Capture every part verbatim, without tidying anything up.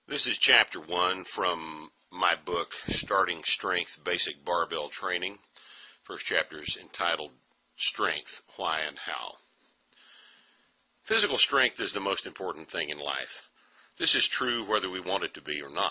This is chapter one from my book, Starting Strength Basic Barbell Training. First chapter is entitled Strength, Why and How. Physical strength is the most important thing in life. This is true whether we want it to be or not.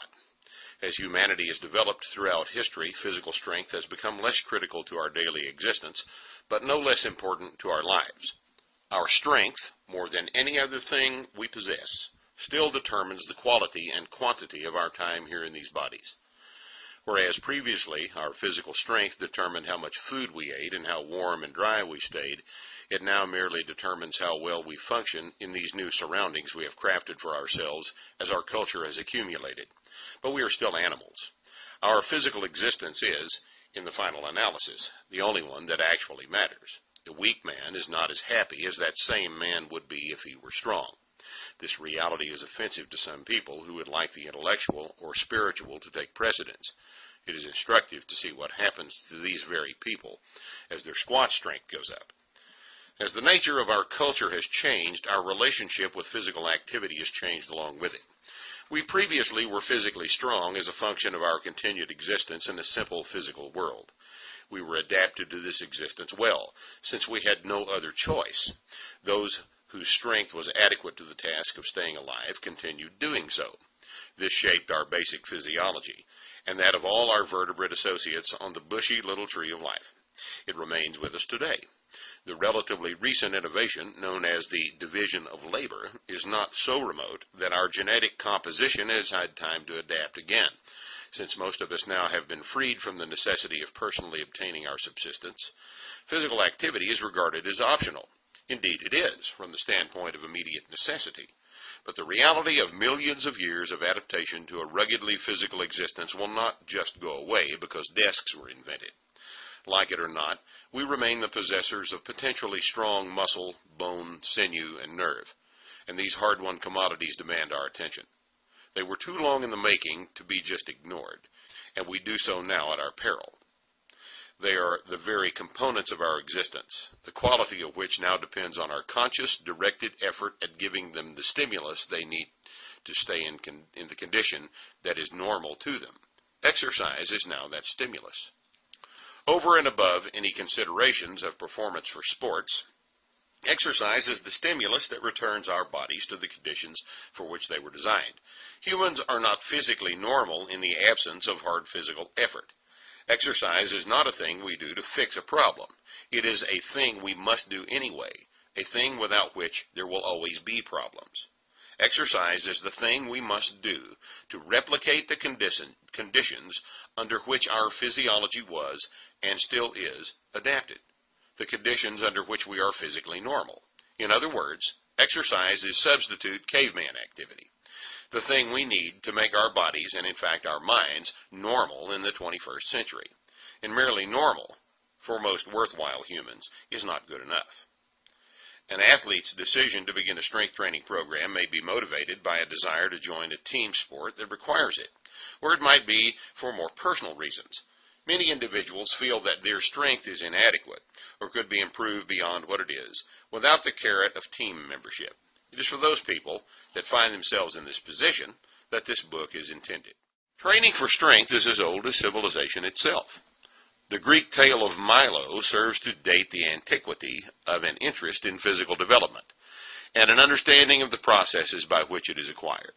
As humanity has developed throughout history, physical strength has become less critical to our daily existence, but no less important to our lives. Our strength, more than any other thing we possess, still determines the quality and quantity of our time here in these bodies. Whereas previously our physical strength determined how much food we ate and how warm and dry we stayed, it now merely determines how well we function in these new surroundings we have crafted for ourselves as our culture has accumulated. But we are still animals. Our physical existence is, in the final analysis, the only one that actually matters. The weak man is not as happy as that same man would be if he were strong. This reality is offensive to some people who would like the intellectual or spiritual to take precedence. It is instructive to see what happens to these very people as their squat strength goes up. As the nature of our culture has changed, our relationship with physical activity has changed along with it. We previously were physically strong as a function of our continued existence in a simple physical world. We were adapted to this existence well, since we had no other choice. Those whose strength was adequate to the task of staying alive continued doing so. This shaped our basic physiology, and that of all our vertebrate associates on the bushy little tree of life. It remains with us today. The relatively recent innovation, known as the division of labor, is not so remote that our genetic composition has had time to adapt again. Since most of us now have been freed from the necessity of personally obtaining our subsistence, physical activity is regarded as optional. Indeed it is, from the standpoint of immediate necessity. But the reality of millions of years of adaptation to a ruggedly physical existence will not just go away because desks were invented. Like it or not, we remain the possessors of potentially strong muscle, bone, sinew, and nerve, and these hard-won commodities demand our attention. They were too long in the making to be just ignored, and we do so now at our peril. They are the very components of our existence, the quality of which now depends on our conscious, directed effort at giving them the stimulus they need to stay in, con in the condition that is normal to them. Exercise is now that stimulus. Over and above any considerations of performance for sports, exercise is the stimulus that returns our bodies to the conditions for which they were designed. Humans are not physically normal in the absence of hard physical effort. Exercise is not a thing we do to fix a problem. It is a thing we must do anyway, a thing without which there will always be problems. Exercise is the thing we must do to replicate the condition, conditions under which our physiology was, and still is, adapted, the conditions under which we are physically normal. In other words, exercise is substitute caveman activity, the thing we need to make our bodies, and in fact our minds, normal in the twenty-first century. And merely normal, for most worthwhile humans, is not good enough. An athlete's decision to begin a strength training program may be motivated by a desire to join a team sport that requires it, or it might be for more personal reasons. Many individuals feel that their strength is inadequate, or could be improved beyond what it is, without the carrot of team membership. It is for those people that find themselves in this position that this book is intended. Training for strength is as old as civilization itself. The Greek tale of Milo serves to date the antiquity of an interest in physical development and an understanding of the processes by which it is acquired.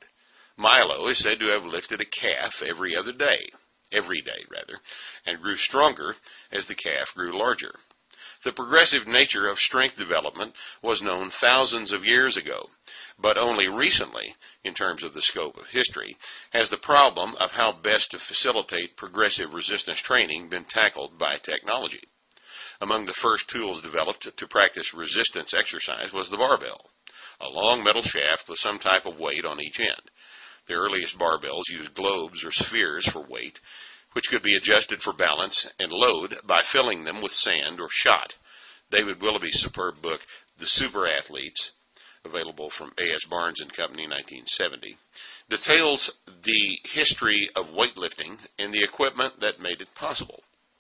Milo is said to have lifted a calf every other day, every day rather, and grew stronger as the calf grew larger. The progressive nature of strength development was known thousands of years ago, but only recently, in terms of the scope of history, has the problem of how best to facilitate progressive resistance training been tackled by technology. Among the first tools developed to practice resistance exercise was the barbell, a long metal shaft with some type of weight on each end. The earliest barbells used globes or spheres for weight, which could be adjusted for balance and load by filling them with sand or shot. David Willoughby's superb book, The Super Athletes, available from A S Barnes and Company, nineteen seventy, details the history of weightlifting and the equipment that made it possible.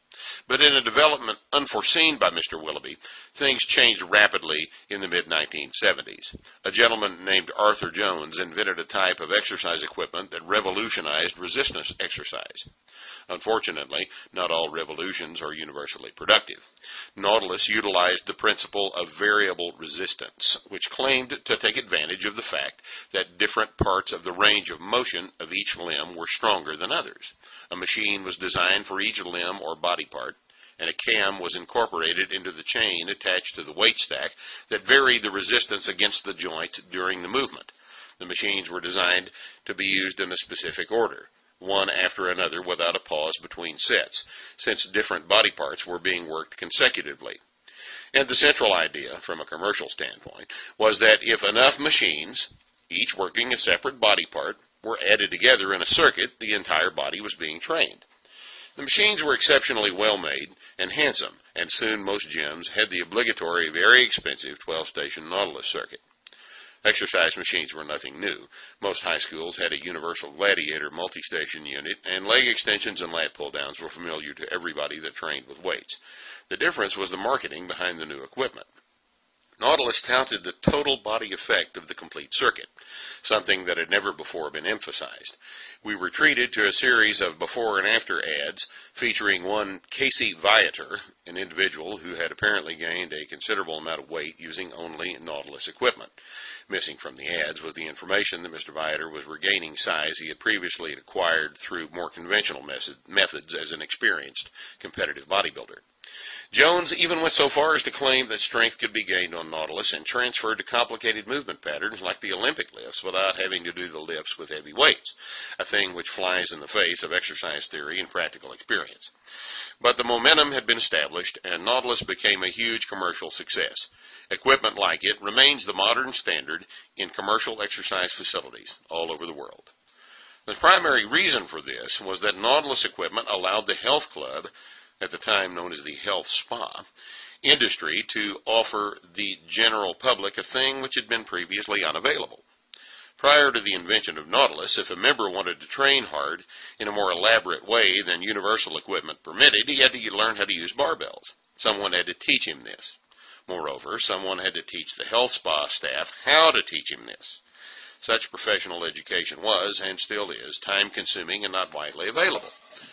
But in a development unforeseen by Mister Willoughby, things changed rapidly in the mid nineteen seventies. A gentleman named Arthur Jones invented a type of exercise equipment that revolutionized resistance exercise. Unfortunately, not all revolutions are universally productive. Nautilus utilized the principle of variable resistance, which claimed to take advantage of the fact that different parts of the range of motion of each limb were stronger than others. A machine was designed for each limb or body part, and a cam was incorporated into the chain attached to the weight stack that varied the resistance against the joint during the movement. The machines were designed to be used in a specific order, one after another without a pause between sets, since different body parts were being worked consecutively. And the central idea, from a commercial standpoint, was that if enough machines, each working a separate body part, were added together in a circuit, the entire body was being trained. The machines were exceptionally well made and handsome, and soon most gyms had the obligatory, very expensive twelve-station Nautilus circuit. Exercise machines were nothing new. Most high schools had a universal gladiator multi-station unit, and leg extensions and lat pull-downs were familiar to everybody that trained with weights. The difference was the marketing behind the new equipment. Nautilus touted the total body effect of the complete circuit, something that had never before been emphasized. We were treated to a series of before and after ads featuring one Casey Viator, an individual who had apparently gained a considerable amount of weight using only Nautilus equipment. Missing from the ads was the information that Mister Viator was regaining size he had previously acquired through more conventional method, methods as an experienced competitive bodybuilder. Jones even went so far as to claim that strength could be gained on Nautilus and transferred to complicated movement patterns like the Olympic lifts without having to do the lifts with heavy weights, a thing which flies in the face of exercise theory and practical experience. But the momentum had been established, and Nautilus became a huge commercial success. Equipment like it remains the modern standard in commercial exercise facilities all over the world. The primary reason for this was that Nautilus equipment allowed the health club, at the time known as the health spa, industry to offer the general public a thing which had been previously unavailable. Prior to the invention of Nautilus, if a member wanted to train hard in a more elaborate way than universal equipment permitted, he had to learn how to use barbells. Someone had to teach him this. Moreover, someone had to teach the health spa staff how to teach him this. Such professional education was, and still is, time-consuming and not widely available.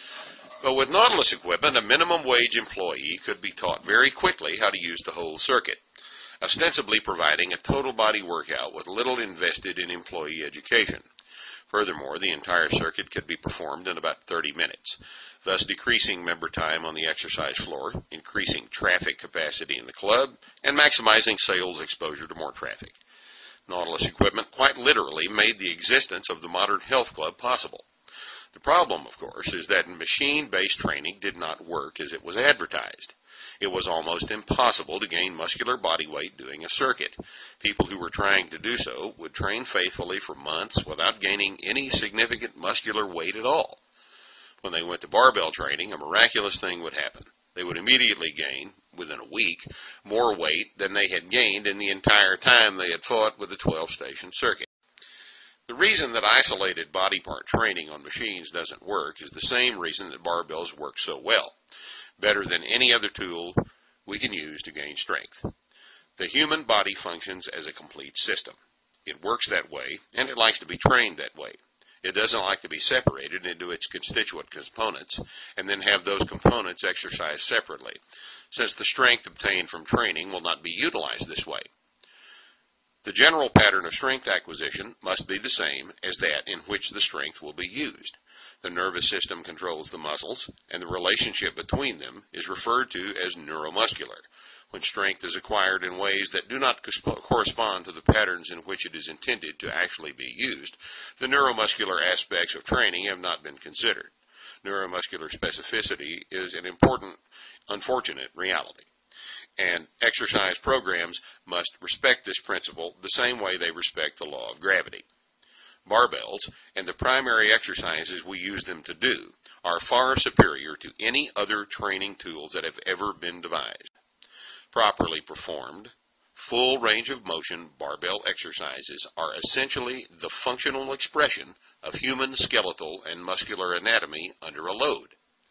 But with Nautilus equipment, a minimum wage employee could be taught very quickly how to use the whole circuit, ostensibly providing a total body workout with little invested in employee education. Furthermore, the entire circuit could be performed in about thirty minutes, thus decreasing member time on the exercise floor, increasing traffic capacity in the club, and maximizing sales exposure to more traffic. Nautilus equipment quite literally made the existence of the modern health club possible. The problem, of course, is that machine-based training did not work as it was advertised. It was almost impossible to gain muscular body weight doing a circuit. People who were trying to do so would train faithfully for months without gaining any significant muscular weight at all. When they went to barbell training, a miraculous thing would happen. They would immediately gain, within a week, more weight than they had gained in the entire time they had fought with the twelve-station circuit. The reason that isolated body part training on machines doesn't work is the same reason that barbells work so well, better than any other tool we can use to gain strength. The human body functions as a complete system. It works that way, and it likes to be trained that way. It doesn't like to be separated into its constituent components and then have those components exercised separately, since the strength obtained from training will not be utilized this way. The general pattern of strength acquisition must be the same as that in which the strength will be used. The nervous system controls the muscles, and the relationship between them is referred to as neuromuscular. When strength is acquired in ways that do not correspond to the patterns in which it is intended to actually be used, the neuromuscular aspects of training have not been considered. Neuromuscular specificity is an important, unfortunate reality. And exercise programs must respect this principle the same way they respect the law of gravity. Barbells, and the primary exercises we use them to do, are far superior to any other training tools that have ever been devised. Properly performed, full range of motion barbell exercises are essentially the functional expression of human skeletal and muscular anatomy under a load.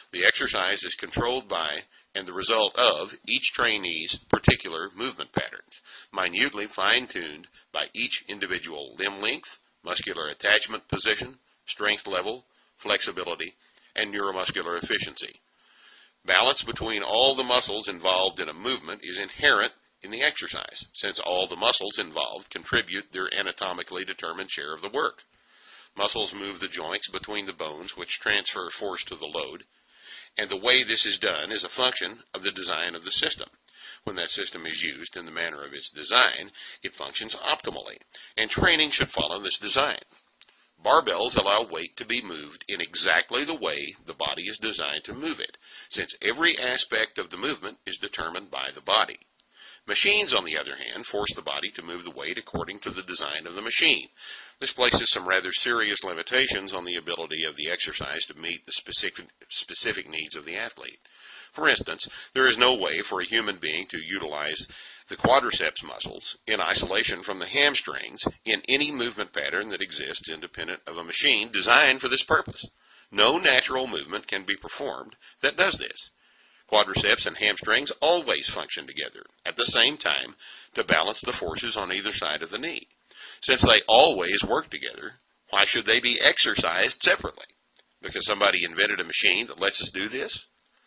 The exercise is controlled by and the result of each trainee's particular movement patterns, minutely fine-tuned by each individual limb length, muscular attachment position, strength level, flexibility, and neuromuscular efficiency. Balance between all the muscles involved in a movement is inherent in the exercise, since all the muscles involved contribute their anatomically determined share of the work. Muscles move the joints between the bones, which transfer force to the load, and the way this is done is a function of the design of the system. When that system is used in the manner of its design, it functions optimally, and training should follow this design. Barbells allow weight to be moved in exactly the way the body is designed to move it, since every aspect of the movement is determined by the body. Machines, on the other hand, force the body to move the weight according to the design of the machine. This places some rather serious limitations on the ability of the exercise to meet the specific, specific needs of the athlete. For instance, there is no way for a human being to utilize the quadriceps muscles in isolation from the hamstrings in any movement pattern that exists independent of a machine designed for this purpose. No natural movement can be performed that does this. Quadriceps and hamstrings always function together at the same time to balance the forces on either side of the knee. Since they always work together, why should they be exercised separately? Because somebody invented a machine that lets us do this?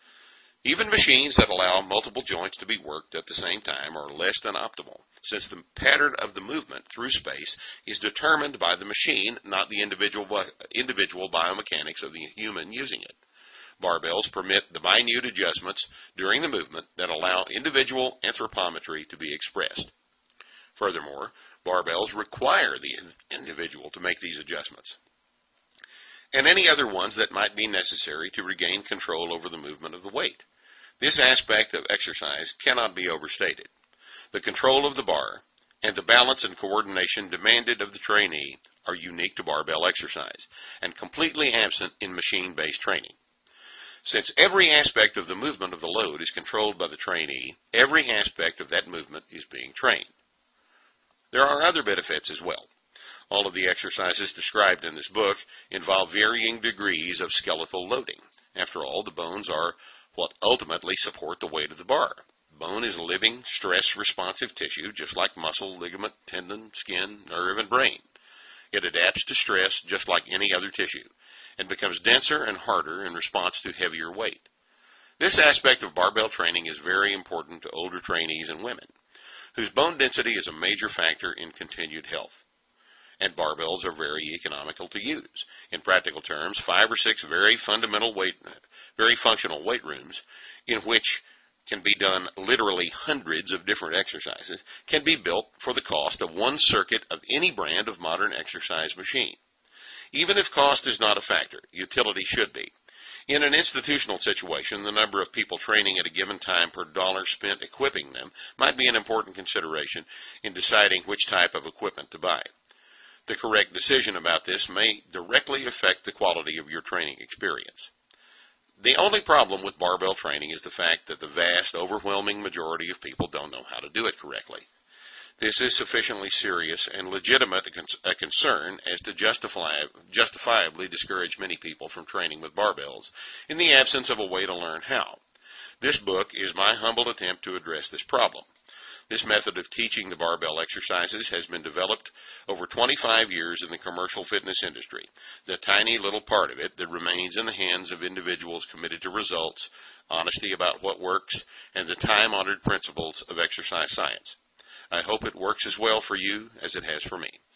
Even machines that allow multiple joints to be worked at the same time are less than optimal, since the pattern of the movement through space is determined by the machine, not the individual, individual biomechanics of the human using it. Barbells permit the minute adjustments during the movement that allow individual anthropometry to be expressed. Furthermore, barbells require the individual to make these adjustments, and any other ones that might be necessary to regain control over the movement of the weight. This aspect of exercise cannot be overstated. The control of the bar and the balance and coordination demanded of the trainee are unique to barbell exercise and completely absent in machine-based training. Since every aspect of the movement of the load is controlled by the trainee, every aspect of that movement is being trained. There are other benefits as well. All of the exercises described in this book involve varying degrees of skeletal loading. After all, the bones are what ultimately support the weight of the bar. Bone is living, stress-responsive tissue, just like muscle, ligament, tendon, skin, nerve, and brain. It adapts to stress just like any other tissue, and becomes denser and harder in response to heavier weight. This aspect of barbell training is very important to older trainees and women, whose bone density is a major factor in continued health. And barbells are very economical to use. In practical terms, five or six very fundamental weight, very functional weight rooms, in which can be done literally hundreds of different exercises, can be built for the cost of one circuit of any brand of modern exercise machine. Even if cost is not a factor, utility should be. In an institutional situation, the number of people training at a given time per dollar spent equipping them might be an important consideration in deciding which type of equipment to buy. The correct decision about this may directly affect the quality of your training experience. The only problem with barbell training is the fact that the vast, overwhelming majority of people don't know how to do it correctly. This is sufficiently serious and legitimate a concern as to justify, justifiably discourage many people from training with barbells in the absence of a way to learn how. This book is my humble attempt to address this problem. This method of teaching the barbell exercises has been developed over twenty-five years in the commercial fitness industry, the tiny little part of it that remains in the hands of individuals committed to results, honesty about what works, and the time-honored principles of exercise science. I hope it works as well for you as it has for me.